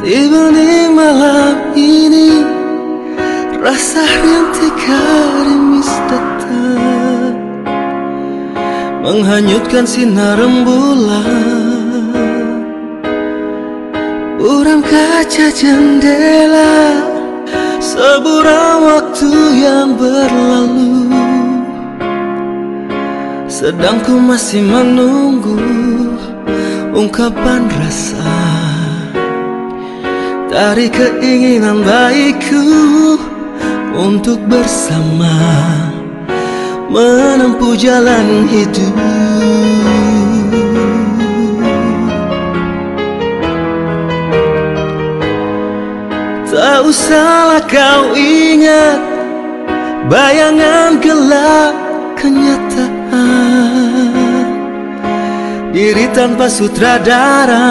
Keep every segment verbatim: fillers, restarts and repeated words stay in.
Tiba di malam ini, rasa rintik gerimis datang, menghanyutkan sinar rembulan. Buram kaca jendela, seburam waktu yang berlalu, sedang ku masih menunggu ungkapan rasa dari keinginan baikku untuk bersama menempuh jalan hidup. Tak usahlah kau ingat bayangan gelap kenyataan, diri tanpa sutradara.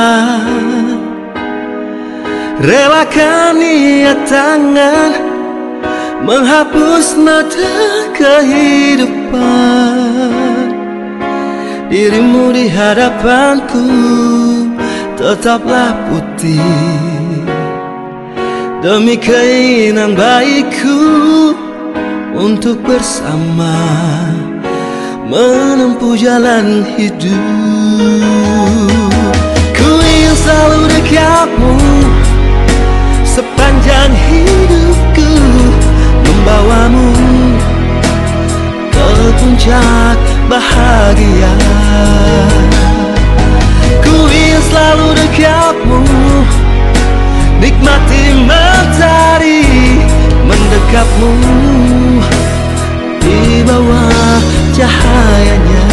Relakan niat tangan menghapus mata kehidupan. Dirimu di hadapanku tetaplah putih, demi keinginan baikku untuk bersama menempuh jalan hidup. Ku ingin selalu dekatmu sepanjang hidupku, membawamu ke puncak bahagia. Ku ingin selalu dekatmu, nikmati mentari mendekapmu di bawah cahayanya.